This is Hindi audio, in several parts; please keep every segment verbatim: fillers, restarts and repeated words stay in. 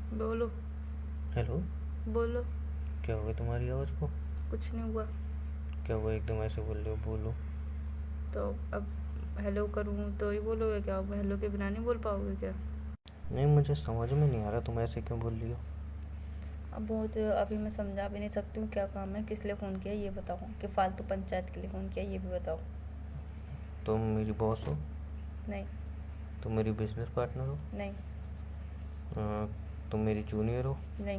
बोलो। हेलो। बोलो। क्या हो गया तुम्हारी आवाज़ को? कुछ नहीं हुआ। क्या हुआ एकदम ऐसे बोल रहे हो? बोलो। तो अब हेलो करूँ तो ही बोलोगे क्या? अब हेलो के बिना नहीं बोल पाओगे क्या? नहीं, मुझे समझ में नहीं आ रहा तुम ऐसे क्यों बोल रही हो। अब बहुत अभी मैं समझा भी नहीं सकती हूँ क्या काम है, किस लिए फ़ोन किया ये बताओ, कि फालतू पंचायत के लिए फ़ोन किया ये भी बताओ। तुम मेरी बॉस हो? नहीं। तुम मेरी बिजनेस पार्टनर हो? नहीं। अ, तुम मेरी जूनियर हो? नहीं।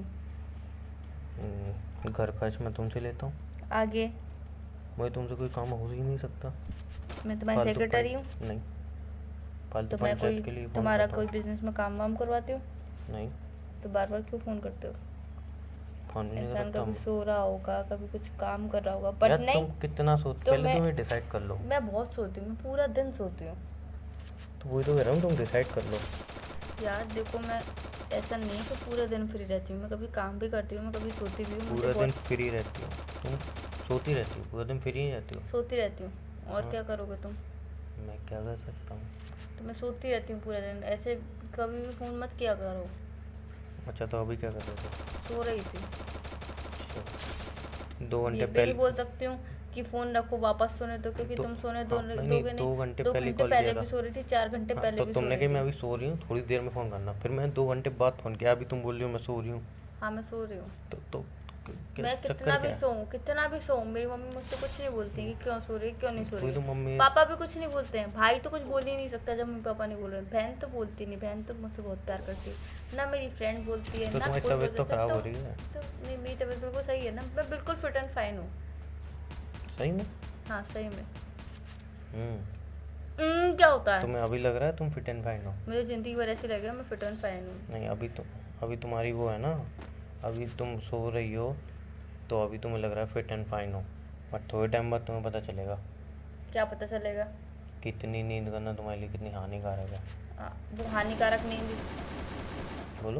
अम, घर खर्च मैं तुमसे लेता हूँ। आगे। मुझे तुमसे कोई काम हो ही नहीं सकता। मैं तुम्हारी फालतू पं सेक्रेटरी हूँ? नहीं, फालतू तो मैं पंचायत कोई के लिए फ़ोन तुम्हारा करता कोई हूँ। बिजनेस में काम वाम करवाती हूँ? नहीं, तो बार बार क्यों फ़ोन करते हो? फ़ोन भी नहीं इंसान करता कभी मैं। सो रहा होगा, कभी कुछ काम कर रहा होगा, यार बट नहीं। तुम कितना सो, तो पहले मैं तुम ये डिसाइड कर लो। मैं बहुत सोती हूँ, मैं पूरा दिन सोती हूँ। तो वही तो कह रहा हूँ, तुम डिसाइड कर लो। यार देखो, मैं ऐसा नहीं है कि पूरे दिन फ्री रहती हूँ, मैं कभी काम भी करती हूँ, मैं कभी सोती भी हूँ, मुझे पूरा दिन बहुत फ्री रहती हो तुम? सोती रहती हो? पूरा दिन फ्री नहीं रहती हो? सोती रहती हूँ। और हाँ, क्या करोगे तुम? मैं क्या कर सकता हूँ? तो मैं सोती रहती हूँ पूरे दिन, ऐसे कभी भी फ़ोन मत किया करो। अच्छा, तो अभी क्या कर रहे थे? सो रही थी। अच्छा, दो ये घंटे भी नहीं बोल पहले। सकती हूँ कि फ़ोन रखो वापस सोने दो, क्योंकि तो तुम सोने दो हाँ, नहीं नहीं, दोगे नहीं। दो घंटे दो पहले घंटे कॉल पहले किया भी था। सो रही थी, चार घंटे हाँ, पहले तो भी सो तुमने रही कही मैं थी। अभी सो रही हूँ, थोड़ी देर में फ़ोन करना, फिर मैं दो घंटे बाद फ़ोन किया, अभी तुम बोल रही हो मैं सो रही हूँ। हाँ, मैं सो रही हूँ। तो तो क- क्या मैं चक्कर कितना क्या भी है? सोऊं, कितना भी सोऊं, मेरी मम्मी मुझसे कुछ नहीं बोलती है कि क्यों सो रही है, क्यों नहीं सो रही वही है। तो मम्मी। पापा भी कुछ नहीं बोलते हैं, भाई तो कुछ बोल ही नहीं सकता जब मम्मी पापा नहीं बोल रहे हैं। बहन तो बोलती नहीं, बहन तो मुझसे बहुत प्यार करती है ना, मेरी फ्रेंड बोलती है तो ना, तुम्हारी कोई तबीयत बोलता तो है। तब ख़राब तो, हो रही है। तो नहीं, मेरी तबीयत बिल्कुल सही है ना, मैं बिल्कुल फिट एंड फाइन हूँ। सही में? हाँ, सही में। हम्म। "उम्म, क्या होता है? तुम्हें अभी लग रहा है तुम फिट एंड फाइन हो? मुझे ज़िंदगी भर ऐसे लगेगा मैं फिट एंड फाइन हूँ। नहीं, अभी तो, अभी तुम्हारी वो है ना, अभी तुम सो रही हो, तो अभी तुम्हें लग रहा है फिट एंड फाइन हो, बट थोड़े टाइम बाद तुम्हें पता चलेगा क्या पता चलेगा? कि इतनी नींद करना तुम्हारे लिए कितनी हानिकारक है। आ, वो हानिकारक नींद। बोलो।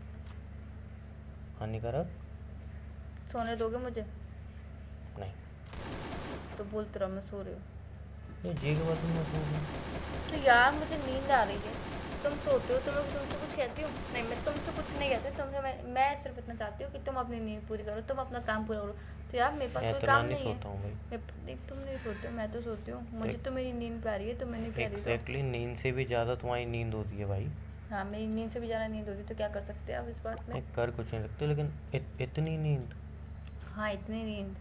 हानिकारक? सोने दोगे मुझे? नहीं। तो बोलते रहो मैं सो रही हूँ। तो ये के बाद तुम सो गई? तो यार मुझे नींद आ रही है, तुम सोते हो तो मैं तुमसे कुछ कहती हूँ? नहीं, मैं तुमसे कुछ नहीं कहती, तुमसे मैं मैं सिर्फ इतना चाहती हूँ कि तुम अपनी नींद पूरी करो, तुम अपना काम पूरा करो। तो यार मेरे पास मैं कोई इतना काम नहीं नहीं है। सोता हूँ भाई। मैं देख, तुम नहीं सोते हो, मैं तो सोती हूँ, मुझे एक तो मेरी नींद प्यारी है, तुम्हें नहीं प्यारी तो। एग्जैक्टली नींद से भी ज़्यादा तुम्हारी नींद होती है भाई। हाँ, मेरी नींद से भी ज़्यादा नींद होती है, तो क्या कर सकते हैं आप इस बात में? नहीं, कर कुछ नहीं सकते, लेकिन इत, इतनी नींद? हाँ, इतनी नींद।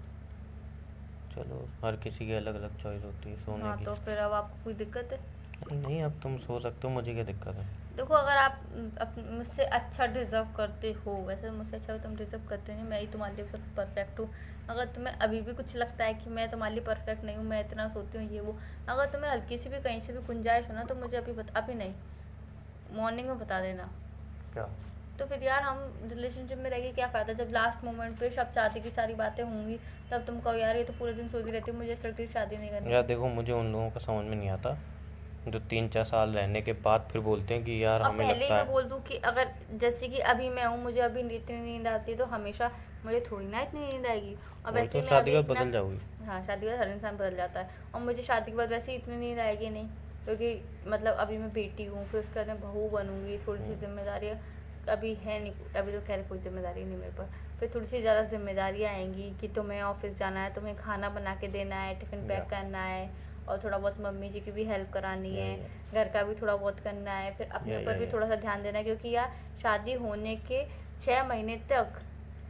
चलो, हर किसी की अलग अलग चॉइस होती है सोने हाँ, की। तो फिर अब आपको कोई दिक्कत है? नहीं नहीं, अब तुम सो सकते हो, मुझे क्या दिक्कत है। देखो, अगर आप अप, मुझसे अच्छा डिज़र्व करते हो, वैसे मुझसे अच्छा तुम डिज़र्व करते नहीं, मैं ही तुम्हारे लिए सबसे परफेक्ट हूँ। अगर तुम्हें अभी भी कुछ लगता है कि मैं तुम्हारे लिए परफेक्ट नहीं हूँ, मैं इतना सोती हूँ ये वो, अगर तुम्हें हल्की सी भी कहीं से भी गुंजाइश हो ना, तो मुझे अभी बता, अभी नहीं, मॉर्निंग में बता देना। क्या? तो फिर यार हम रिलेशनशिप में रह के क्या फ़ायदा, जब लास्ट मोमेंट पे सब शादी की सारी बातें होंगी, तब तुम कहो यार ये तो पूरे दिन सोती रहती है, मुझे ऐसा लगता है शादी नहीं करनी। यार देखो, मुझे उन लोगों का समझ में नहीं आता जो तीन चार साल रहने के बाद फिर बोलते हैं कि यार अब हमें पहले ही लगता मैं है। बोल दूँ कि अगर जैसे कि अभी मैं हूँ, मुझे अभी इतनी नींद आती है, तो हमेशा मुझे थोड़ी ना इतनी नींद आएगी। और वही वैसे तो, ही मैं शादी अभी के बाद इतना, बदल जाओगी। हाँ, शादी के बाद हर इंसान बदल जाता है, और मुझे शादी के बाद वैसे ही इतनी नींद आएगी नहीं, क्योंकि मतलब अभी मैं बेटी हूँ, फिर उसके बाद मैं बहू बनूंगी, थोड़ी सी हम्म, जिम्मेदारी अभी है नहीं, अभी तो खैर कोई जिम्मेदारी नहीं मेरे पर। फिर थोड़ी सी ज़्यादा जिम्मेदारियाँ आएंगी कि तुम्हें ऑफिस जाना है, तुम्हें खाना बना के देना है, टिफ़िन या पैक करना है, और थोड़ा बहुत मम्मी जी की भी हेल्प करानी या है, या घर का भी थोड़ा बहुत करना है, फिर अपने या ऊपर या भी या थोड़ा सा ध्यान देना है, क्योंकि यार शादी होने के छः महीने तक,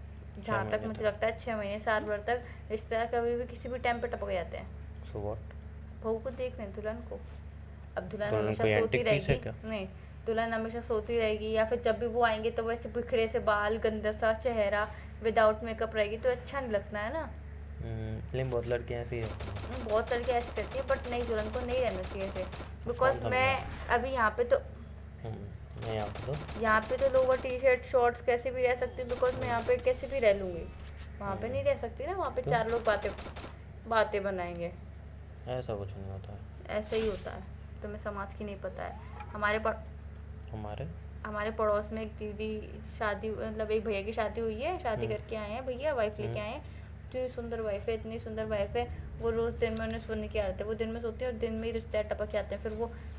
छः जहाँ तक महीने मुझे तक लगता है छः महीने साल भर तक रिश्तेदार कभी भी किसी भी टाइम पे टपक जाते हैं। So what? बहू को देख लें, दुल्हन को। अब दुल्हन दुल्हन हमेशा कोई सोती एंटिक पीस है रहेगी? क्या? नहीं, दुल्हन हमेशा सोती रहेगी, या फिर जब भी वो आएंगे तो वैसे बिखरे से बाल, गंदा सा चेहरा, विदाउट मेकअप रहेगी, तो अच्छा नहीं लगता है ना। हम्म, लेकिन बहुत लड़कियां ऐसे ही रहती हैं। हम्म, बहुत लड़के ऐसे करती है, बट नहीं, दुल्हन को नहीं रहना चाहिए ऐसे। कौन बिकॉज सा नहीं मैं रहता? अभी यहाँ पे तो, हम्म, मैं यहाँ पे तो। यहाँ पे तो लोअर टी शर्ट शॉर्ट्स कैसे भी रह सकती हूँ, बिकॉज मैं हम्म, यहाँ पे कैसे भी रह लूँगी। वहाँ पे हम्म, नहीं रह सकती ना, वहाँ पे क्यों? चार लोग बातें बातें बनाएंगे। ऐसा कुछ नहीं होता है। ऐसे ही होता है, तुम्हें समाज की नहीं पता है। हमारे पड़ हमारे। हमारे पड़ोस में एक दीदी, शादी मतलब एक भैया की शादी हुई है, शादी हम्म, करके आए हैं भैया, वाइफ लेके हम्म, आए हैं। इतनी सुंदर वाइफ है, इतनी सुंदर वाइफ है। वो रोज़ दिन में उन्हें सोने की आदत है, वो दिन में सोती है और दिन में ही रिश्तेदार टपक के आते हैं, फिर वो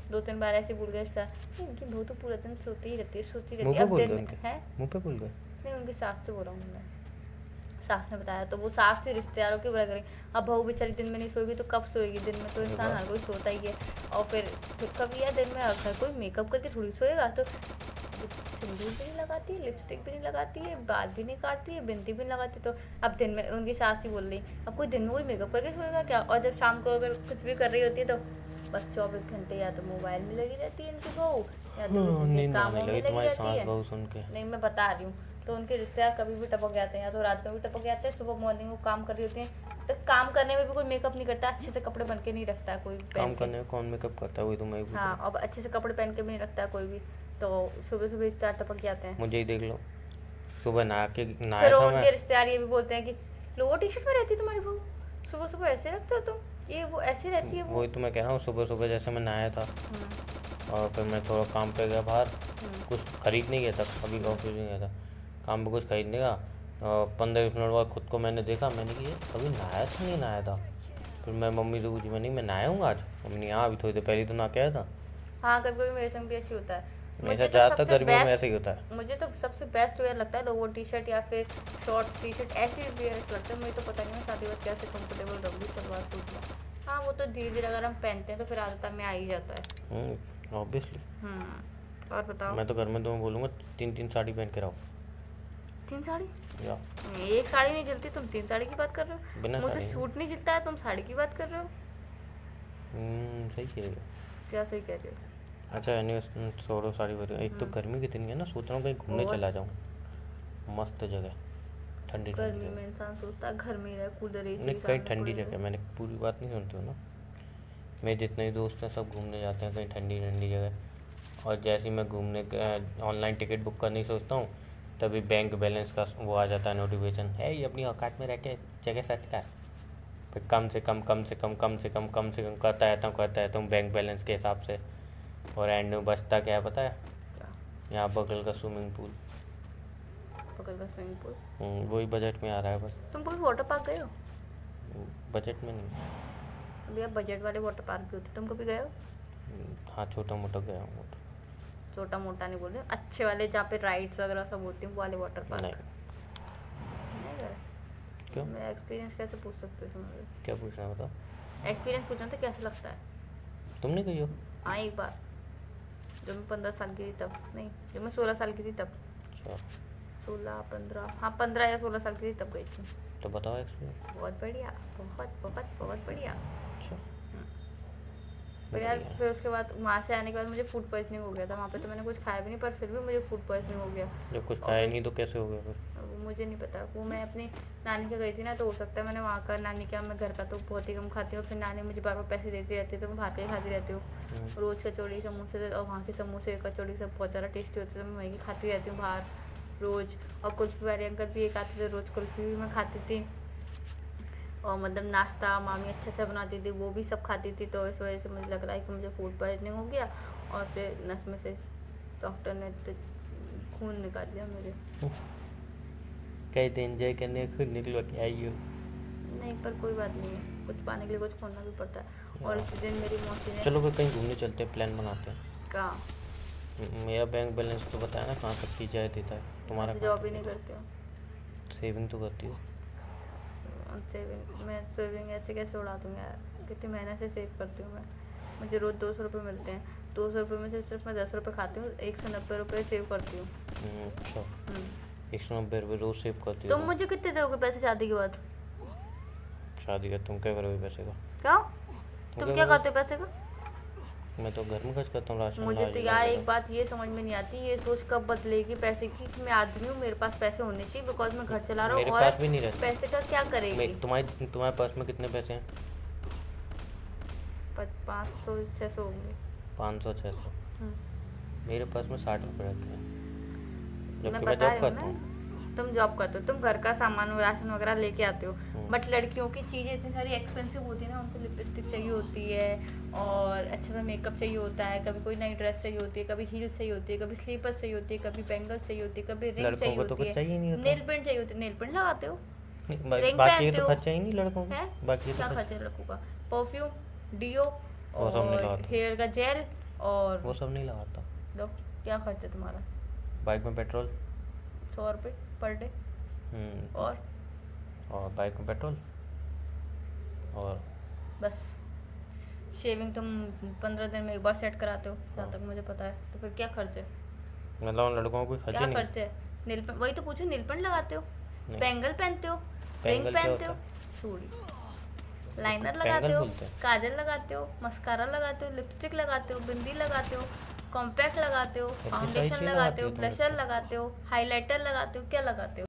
दो तीन बार ऐसे भूल गए सा। इनकी बहू तो पूरा दिन सोती ही रहती है सोती रहती मुँह है। पे अब बोल दिन गए में उनके? है मुँह पे बोल गए? नहीं, उनकी सास से बोल रहा हूँ मैं। सास ने बताया तो वो सास से रिश्तेदारों की बुरा करें। अब बहू बेचारी दिन में नहीं सोएगी तो कब सोएगी? दिन में तो अरे इंसान वाह। हर कोई सोता ही है। और फिर फिर कभी यार दिन में हर कोई मेकअप करके थोड़ी सोएगा। तो सिंदूर भी नहीं लगाती है, लिपस्टिक भी नहीं लगाती है, बाल भी नहीं काटती है, बिंदी भी नहीं लगाती। तो अब दिन में उनकी सास ही बोल रही, अब कोई दिन में कोई मेकअप करके सोएगा क्या? और जब शाम को अगर कुछ भी कर रही होती है तो बस चौबीस घंटे या तो मोबाइल में लगी रहती है इनकी बहू, या तो हाँ, किसी के नींद आने कामों में लगी लगी तुम्हारी रहती सास है। बहू सुन के। नहीं, मैं बता रही हूँ। तो उनके रिश्तेदार कभी भी टपक जाते हैं, या तो रात में भी टपक जाते हैं, सुबह मॉर्निंग वो काम कर रही होती हैं। तो काम करने में भी कोई मेकअप नहीं करता, अच्छे से कपड़े बन के नहीं रखता है कोई काम पहन के। करने में कौन मेकअप करता है? वही तो मैं ही पूछ रहा हाँ, अब अच्छे से कपड़े पहन के भी नहीं रखता है कोई भी। तो सुबह सुबह इस चार टपक जाते हूँ। हैं। मुझे ही देख लो, सुबह नहा के फिर नहाया था मैं। उनके रिश्तेदार ये भी बोलते हैं कि लोअर टी शर्ट में रहती है तुम्हारी बहू, सुबह सुबह ऐसे रखते हो तुम, ये वो ऐसे रहती है वो। वही तो मैं कह रहा हूँ, सुबह सुबह जैसे मैं नहाया था हम्म, और फिर मैं थोड़ा काम पे गया बाहर, हम्म, कुछ खरीदने गया था, अभी ऑफिस नहीं गया था, काम पे कुछ खरीदने का। पंद्रह बीस मिनट बाद खुद को मैंने देखा, मैंने कि ये अभी नहाया था नहीं नहाया था। फिर मैं मम्मी से पूछी, मैं नहीं मैं नहाया हूँ आज? मम्मी हाँ अभी थोड़ी देर पहले तो नहा के आया था। हाँ, कभी कभी मेरे संग भी ऐसे होता है। मेरे मुझे साथ तो ज़्यादातर सबसे गर्मियों में बेस्ट ऐसे ही होता है। मुझे तो सबसे बेस्ट वेयर लगता है लोअर टी शर्ट या फिर शॉर्ट्स टी शर्ट, ऐसे वेयर ऐसे लगता है। मुझे तो पता नहीं मैं शादी बाद कैसे कंफर्टेबल रहूँगी सलवार सूट में। हाँ, वो तो धीरे धीरे अगर हम पहनते हैं तो फिर आदत में आ ही जाता है। ऑब्वियसली। हम्म और बताओ। मैं तो घर में तुम्हें बोलूँगा तीन तीन साड़ी पहन के रहो। तीन साड़ी? या एक साड़ी नहीं जलती, तुम तीन साड़ी की बात कर रहे हो? बिना मुझसे साड़ी सूट नहीं जलता है, तुम साड़ी की बात कर रहे हो? हम्म, सही कह रही हो। क्या सही कह रहे हो? अच्छा एनी छोड़ो साड़ी वाड़ी। एक तो गर्मी कितनी है ना, सोच रहा हूँ कहीं घूमने बहुत। चला जाऊँ, मस्त जगह, ठंडी ठंडी गर्मी जगह। में इंसान सोचता है घर में ही रहे, कूलर एसी नहीं के कहीं सामने ठंडी पड़े जगह, रहे। मैंने पूरी बात नहीं सुनती हूँ ना। मेरे जितने भी दोस्त हैं सब घूमने जाते हैं कहीं ठंडी ठंडी जगह। और जैसे ही मैं घूमने ऑनलाइन टिकट बुक करने की सोचता हूँ, तभी बैंक बैलेंस का वो आ जाता है नोटिफिकेशन, है ये अपनी औकात में रह के जगह सर्च कर। फिर कम से कम कम से कम कम से कम कम से कम करता रहता हूँ करता रहता हूँ बैंक बैलेंस के हिसाब से। और एंड में बचता क्या है पता है? क्या? यहाँ बगल का स्विमिंग पूल। बगल का स्विमिंग पूल? हम्म, वही बजट में आ रहा है बस। तुम कभी वाटर पार्क गए हो? बजट में नहीं। भैया बजट वाले वाटर पार्क भी होते, तुम कभी गए हो? हम्म, हाँ छोटा मोटा गया हूँ। छोटा मोटा नहीं बोल रही हूँ, अच्छे वाले जहाँ पे राइड्स वगैरह सब होती हैं वो वाले वाटर पार्क। नहीं। नहीं गए? क्यों? मेरा एक्सपीरियंस कैसे पूछ सकते हो तुम? क्या पूछना है बताओ? एक्सपीरियंस पूछना था कैसा लगता है। तुम नहीं गई हो? हाँ, एक बार जब मैं पंद्रह साल की थी तब, नहीं जब मैं सोलह साल की थी तब। अच्छा सोलह पंद्रह, हाँ पंद्रह या सोलह साल की थी तब गई थी। तो बताओ एक्सपीरियंस। बहुत बढ़िया, बहुत बहुत बहुत बढ़िया। अच्छा पर यार बढ़िया। फिर उसके बाद वहाँ से आने के बाद मुझे फूड पॉइजनिंग हो गया था। वहाँ पे तो मैंने कुछ खाया भी नहीं, पर फिर भी मुझे फूड पॉइजनिंग हो गया। जब कुछ और खाया फिर- नहीं तो कैसे हो गया फिर? वो मुझे नहीं पता, वो मैं अपनी नानी के गई थी ना, तो हो सकता है मैंने वहाँ का, नानी का, मैं घर का तो बहुत ही कम खाती हूँ। फिर नानी मुझे बार बार पैसे देती रहती है तो मैं बाहर का ही खाती रहती हूँ। हम्म, रोज़ कचौड़ी समोसे, और वहाँ के समोसे कचौड़ी सब बहुत ज़्यादा टेस्टी होते थे, मैं वहीं की खाती रहती हूँ बाहर रोज़। और कुल्फ़ी वाले अंकल भी एक आते थे, रोज़ कुल्फ़ी भी मैं खाती थी। और मतलब नाश्ता मामी अच्छे से बनाती थी, वो भी सब खाती थी। तो इस वजह से मुझे लग रहा है कि मुझे फूड पॉइजनिंग हो गया। और फिर नस में से डॉक्टर ने तो खून निकाल लिया मेरे। कहीं तो एंजॉय करने खुद निकलो क्या आई हो? नहीं, पर कोई बात नहीं है, कुछ पाने के लिए कुछ खोना भी पड़ता है। और उस दिन मेरी मौसी ने चलो फिर कहीं घूमने चलते हैं, प्लान बनाते हैं। कहा, म- मेरा बैंक बैलेंस तो बताया ना कहाँ तक की जाए देता है, तुम्हारा तो कहाँ जॉब ही तक नहीं देता करती हूँ। है? सेविंग तो करती हो। सेविंग मैं सेविंग ऐसे कैसे उड़ा दूँगी यार, कितनी मेहनत से सेव करती हूँ मैं। मुझे रोज़ दो सौ रुपये मिलते हैं, दो सौ रुपये में से सिर्फ मैं दस रुपये खाती हूँ, एक सौ नब्बे रुपये सेव करती हूँ। हम्म, अच्छा हम्म। एक सौ नब्बे रुपये रोज़ सेव करती हो तुम मुझे कितने दोगे पैसे शादी के बाद? तुम? शादी का तुम क्या करोगे पैसे का? क्या? तुम तुम क्या क्या करोगे? करते हो पैसे का? मैं तो घर में खर्च करता हूँ, राशन मुझे अनाज तो यार वगैरह। एक बात ये समझ में नहीं आती, ये सोच कब बदलेगी पैसे की कि मैं आदमी हूँ, मेरे पास पैसे होने चाहिए बिकॉज मैं घर चला रहा हूँ। मेरे और पास भी नहीं रहते। पैसे का क्या करेगी? मैं तुम्हारे तुम्हारे पास में कितने पैसे हैं? पाँच सौ छः सौ होंगे। पाँच सौ छः सौ हम्म। मेरे पास में साठ रुपये रखे हैं, मैं जबकि मैं बता जॉब रही हूँ करता ना, हूँ। तुम जॉब करते हो, तुम घर का सामान राशन वगैरह लेके आते हो। हम्म। बट लड़कियों की चीज़ें इतनी सारी एक्सपेंसिव होती है ना, उनको लिपस्टिक चाहिए होती है और अच्छा सा मेकअप चाहिए होता है, कभी कोई नई ड्रेस चाहिए होती है, कभी हील्स चाहिए होती है, कभी स्लीपर्स चाहिए होती है, कभी बैंगल्स चाहिए होती है, कभी रिंग लड़कों चाहिए को तो होती कुछ चाहिए नहीं है, होता। नेल पेंट चाहिए होती है। नेल पेंट लगाते हो? नहीं, बा- रिंग बाकी ये पहनते तो हो? खर्चा ही नहीं लड़कों है? को, बाकी ये तो क्या खर्चा खर्चा है लड़कों का? परफ्यूम, डियो वो सब नहीं और लगाते। हेयर का जेल और वो सब नहीं लगाता। लो, क्या खर्च है तुम्हारा? बाइक में पेट्रोल। सौ रुपये पर डे। हम्म, और और बाइक में पेट्रोल और बस शेविंग तुम पंद्रह दिन में एक बार सेट कराते हो जहाँ हाँ। तक मुझे पता है, तो फिर क्या खर्च है? मतलब उन लड़कों को कोई खर्च क्या ही नहीं। खर्च है? नील पेंट, वही तो पूछो, नील पेंट लगाते हो, नहीं। पेंगल पहनते हो, रिंग पेंगल क्या पहनते होता हो, है? चूड़ी, उसको लाइनर पेंगल लगाते हो, बोलते हैं। काजल लगाते हो, मस्कारा लगाते हो, लिपस्टिक लगाते हो, बिंदी लगाते हो, कॉम्पैक्ट लगाते हो, इतनी सारी फाउंडेशन चीज़ें लगाते लगाती हो, हो तुम ब्लशर लोग तो। लगाते हो, हाइलाइटर लगाते हो, क्या लगाते हो?